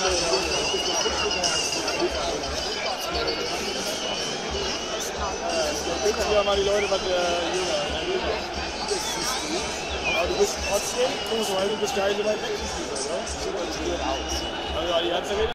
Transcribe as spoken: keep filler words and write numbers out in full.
Ja, mal die Leute, was der Jünger. Aber du bist trotzdem, guck mal, du bist gar nicht so weit weg. Also, die ganze